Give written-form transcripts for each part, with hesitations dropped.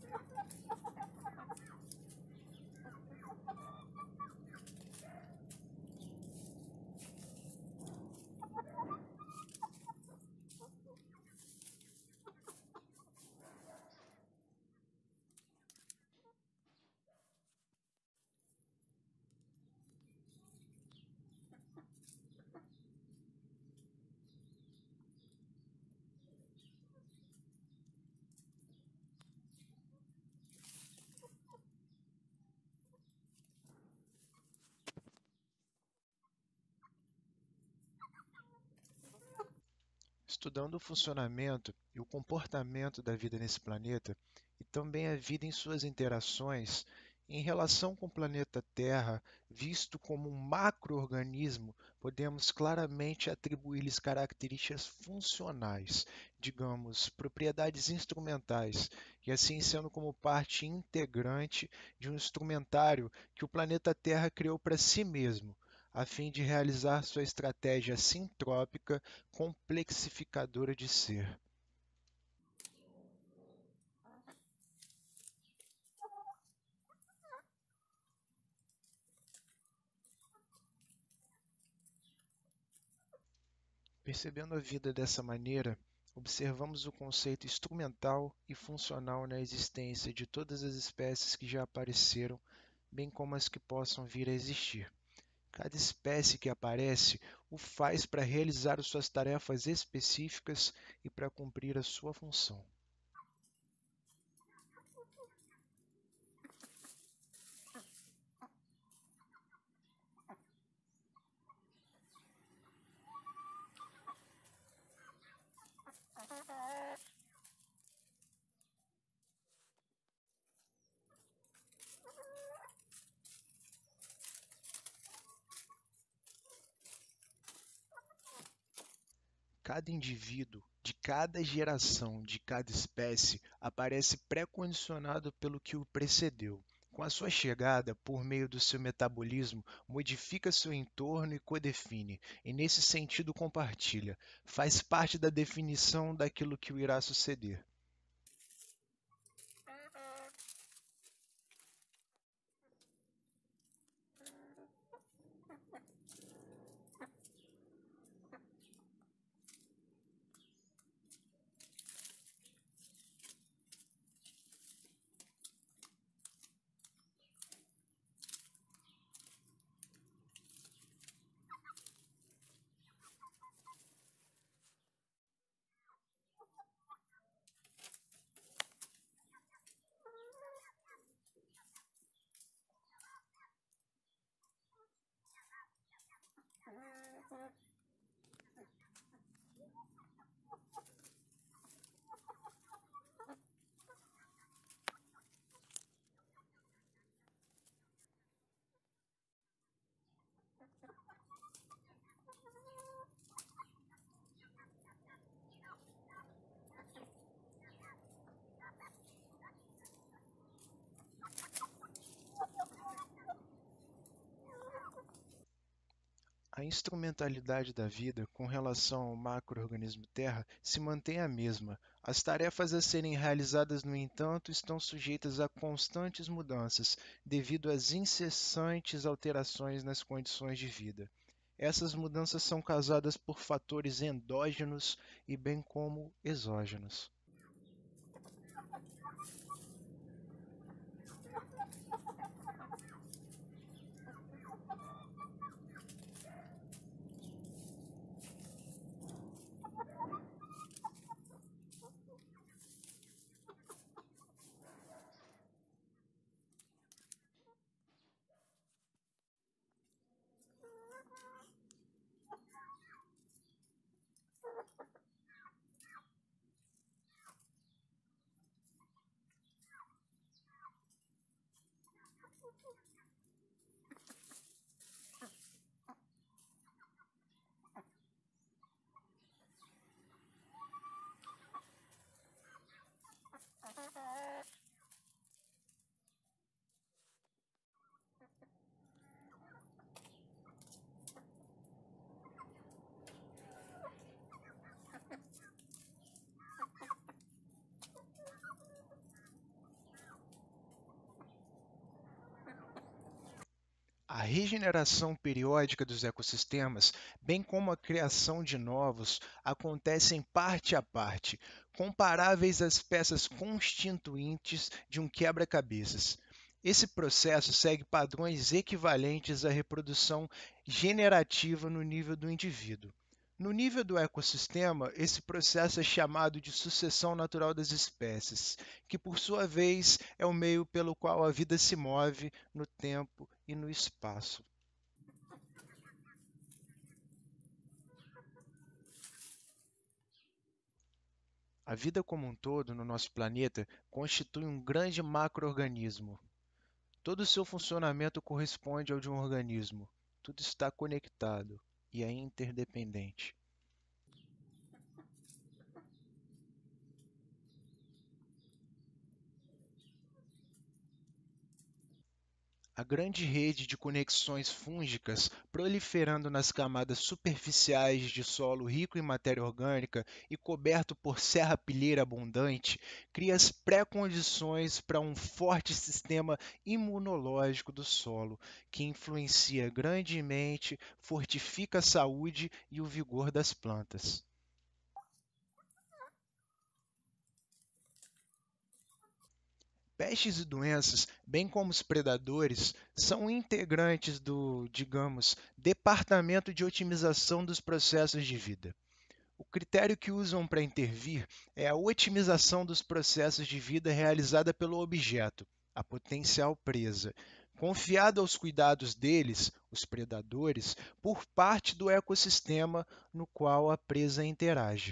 Estudando o funcionamento e o comportamento da vida nesse planeta e também a vida em suas interações em relação com o planeta Terra, visto como um macro-organismo, podemos claramente atribuir-lhes características funcionais, digamos, propriedades instrumentais, e assim sendo como parte integrante de um instrumentário que o planeta Terra criou para si mesmo, a fim de realizar sua estratégia sintrópica complexificadora de ser. Percebendo a vida dessa maneira, observamos o conceito instrumental e funcional na existência de todas as espécies que já apareceram, bem como as que possam vir a existir. Cada espécie que aparece o faz para realizar suas tarefas específicas e para cumprir a sua função. Cada indivíduo de cada geração, de cada espécie, aparece pré-condicionado pelo que o precedeu. Com a sua chegada, por meio do seu metabolismo, modifica seu entorno e codefine, e nesse sentido compartilha, faz parte da definição daquilo que o irá suceder. A instrumentalidade da vida com relação ao macro-organismo Terra se mantém a mesma. As tarefas a serem realizadas, no entanto, estão sujeitas a constantes mudanças, devido às incessantes alterações nas condições de vida. Essas mudanças são causadas por fatores endógenos e bem como exógenos. A regeneração periódica dos ecossistemas, bem como a criação de novos, acontecem parte a parte, comparáveis às peças constituintes de um quebra-cabeças. Esse processo segue padrões equivalentes à reprodução generativa no nível do indivíduo. No nível do ecossistema, esse processo é chamado de sucessão natural das espécies, que por sua vez é o meio pelo qual a vida se move no tempo e no espaço. A vida como um todo no nosso planeta constitui um grande macro-organismo. Todo o seu funcionamento corresponde ao de um organismo. Tudo está conectado e é interdependente. A grande rede de conexões fúngicas proliferando nas camadas superficiais de solo rico em matéria orgânica e coberto por serrapilheira abundante cria as pré-condições para um forte sistema imunológico do solo, que influencia grandemente, fortifica a saúde e o vigor das plantas. Pestes e doenças, bem como os predadores, são integrantes do, digamos, departamento de otimização dos processos de vida. O critério que usam para intervir é a otimização dos processos de vida realizada pelo objeto, a potencial presa, confiada aos cuidados deles, os predadores, por parte do ecossistema no qual a presa interage.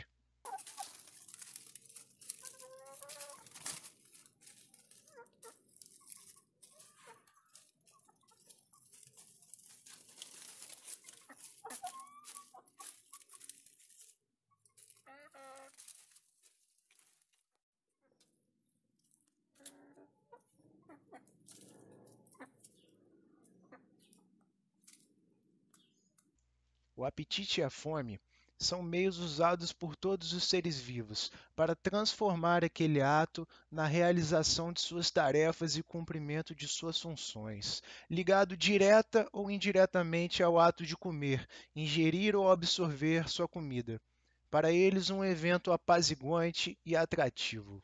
O apetite e a fome são meios usados por todos os seres vivos para transformar aquele ato na realização de suas tarefas e cumprimento de suas funções, ligado direta ou indiretamente ao ato de comer, ingerir ou absorver sua comida. Para eles, um evento apaziguante e atrativo.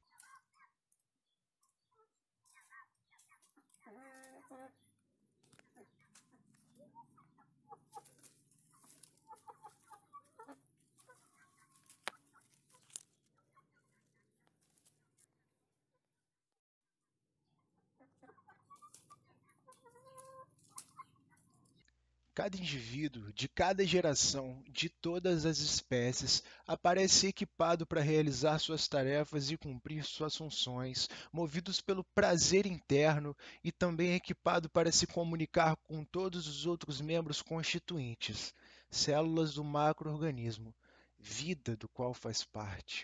Cada indivíduo, de cada geração, de todas as espécies, aparece equipado para realizar suas tarefas e cumprir suas funções, movidos pelo prazer interno e também equipado para se comunicar com todos os outros membros constituintes, células do macro-organismo, vida do qual faz parte.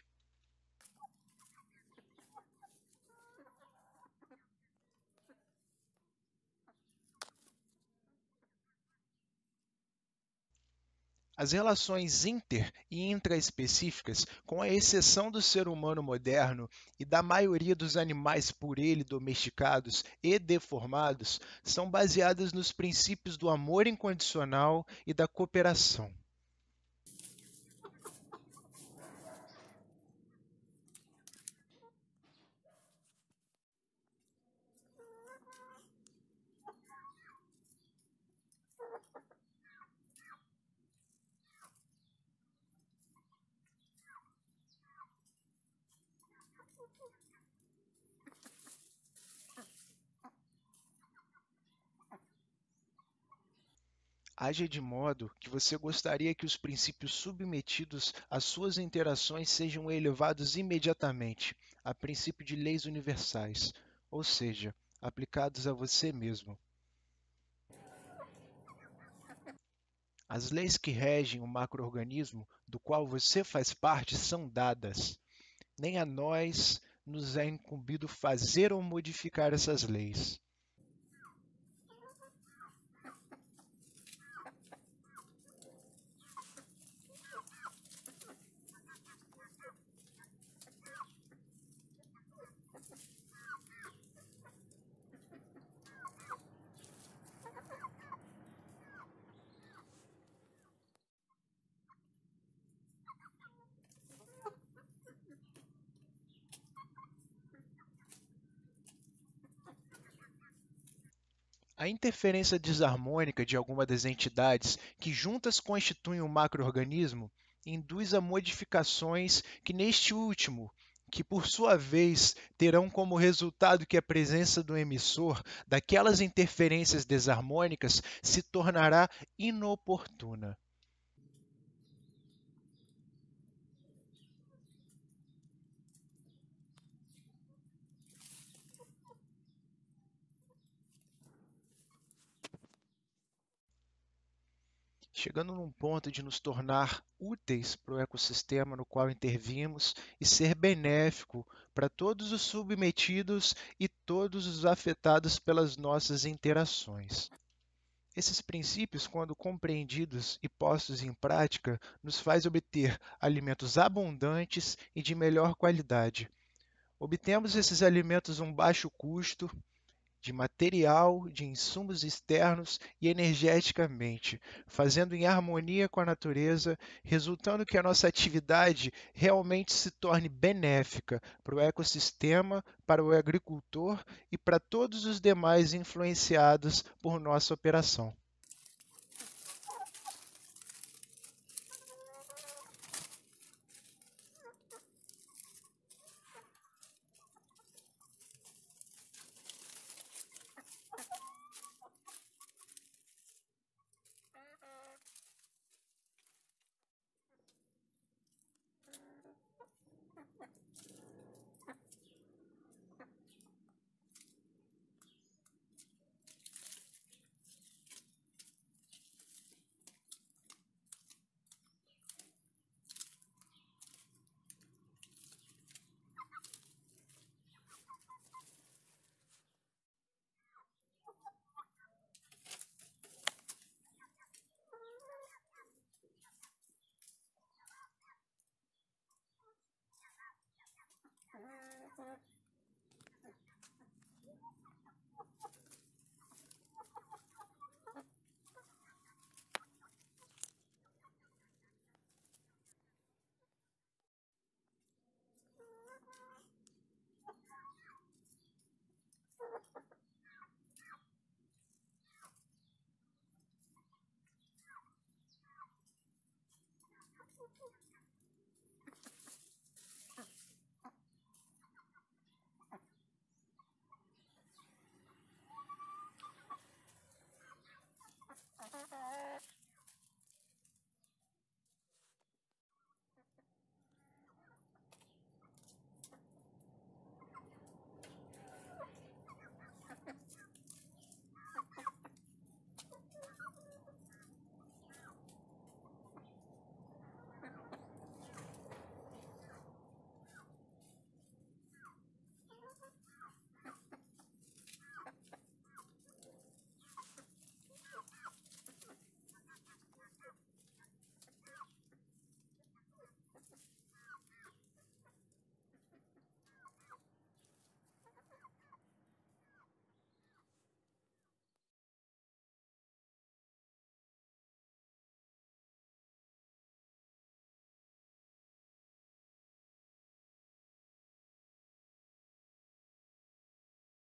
As relações inter e intraespecíficas, com a exceção do ser humano moderno e da maioria dos animais por ele domesticados e deformados, são baseadas nos princípios do amor incondicional e da cooperação. Haja de modo que você gostaria que os princípios submetidos às suas interações sejam elevados imediatamente a princípio de leis universais, ou seja, aplicados a você mesmo. As leis que regem o macro-organismo do qual você faz parte são dadas. Nem a nós nos é incumbido fazer ou modificar essas leis. A interferência desarmônica de alguma das entidades que juntas constituem um macroorganismo induz a modificações que neste último, que por sua vez terão como resultado que a presença do emissor daquelas interferências desarmônicas se tornará inoportuna. Chegando num ponto de nos tornar úteis para o ecossistema no qual intervimos e ser benéfico para todos os submetidos e todos os afetados pelas nossas interações. Esses princípios, quando compreendidos e postos em prática, nos faz obter alimentos abundantes e de melhor qualidade. Obtemos esses alimentos a um baixo custo, de material, de insumos externos e energeticamente, fazendo em harmonia com a natureza, resultando que a nossa atividade realmente se torne benéfica para o ecossistema, para o agricultor e para todos os demais influenciados por nossa operação.